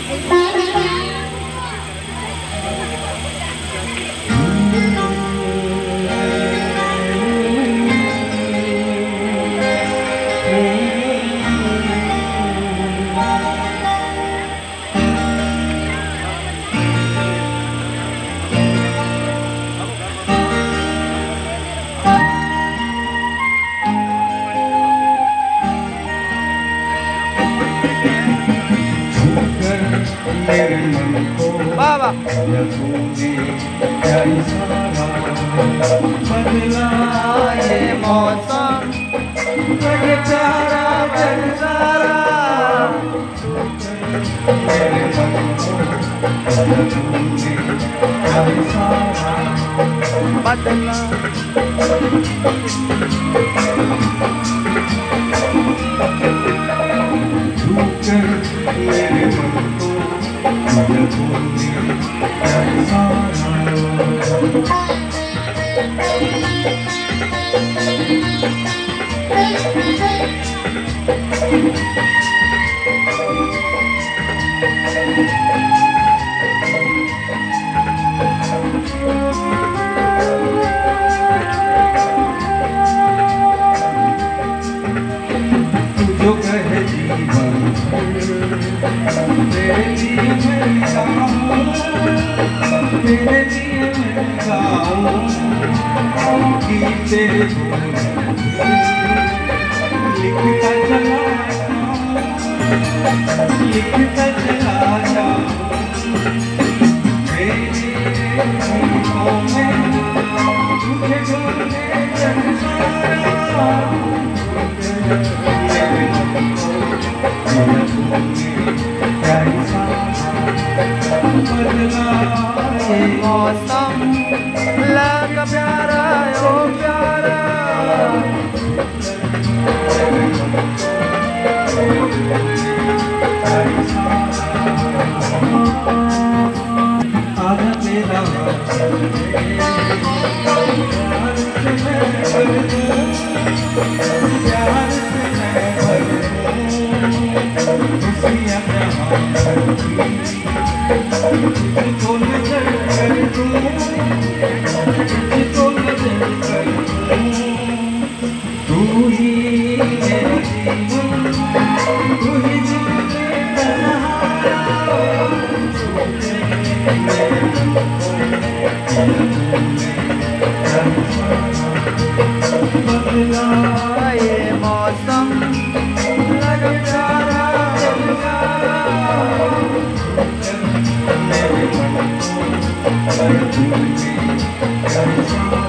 बाबा बदला ये मौसम बेचारा बेचारा मेरे मन को बदला मेरे मन को जो कहे जीवन तेरे लिए मैं गाऊं, तेरे लिए मैं गाऊं कि तेरे गुण लिखता चला जाऊं मेरे गीतों में तुझे ढूंढे संसारा मौसम लगा प्यारा ओ प्यारा आजा तेरा प्यार से मैं भर दूं खुशियाँ तुझको नजर कर दूं, तुझको नजर कर दूं, तू ही मेरा जीवन, तू ही दिल में बसहारा, मेरे मन को बदला ये मौसम लगा प्यारा प्यारा मेरे मन को